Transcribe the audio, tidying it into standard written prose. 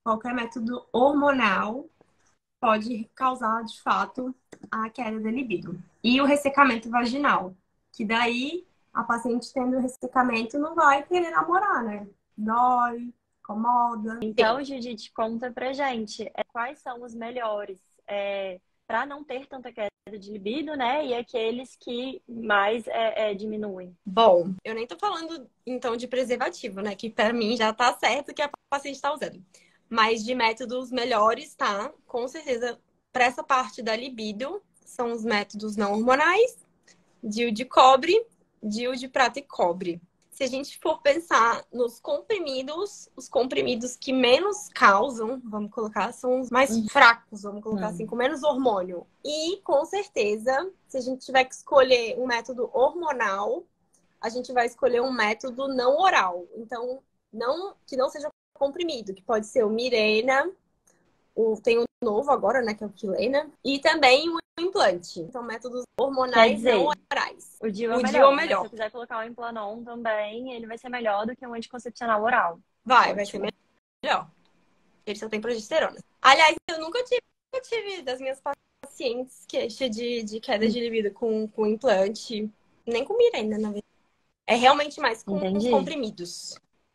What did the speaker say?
qualquer método hormonal pode causar, de fato, a queda da libido. E o ressecamento vaginal, que daí a paciente tendo ressecamento não vai querer namorar, né? Dói, incomoda. Então, Judite, conta pra gente quais são os melhores para não ter tanta queda de libido, né? E aqueles que mais diminuem. Bom, eu nem tô falando então de preservativo, né? Que pra mim já tá certo que a paciente tá usando. Mas de métodos melhores, tá? Com certeza, para essa parte da libido, são os métodos não hormonais, DIU de cobre, DIU de prata e cobre. Se a gente for pensar nos comprimidos, os comprimidos que menos causam, vamos colocar, são os mais fracos, vamos colocar assim, com menos hormônio. E, com certeza, se a gente tiver que escolher um método hormonal, a gente vai escolher um método não oral. Então, que não seja comprimido, que pode ser o Mirena, tem o novo agora, né, que é o Quilena, e também o implante. Então, métodos Quer hormonais não dizer, orais. o DIU é O DIU é o melhor, mas se melhor. eu quiser colocar o Implanon também, ele vai ser melhor do que um anticoncepcional oral. Vai ser Ótimo. melhor. Ele só tem progesterona. Aliás, eu nunca tive das minhas pacientes queixa de queda de libido com implante. Nem com Mirena, na verdade. É realmente mais com os Entendi. comprimidos.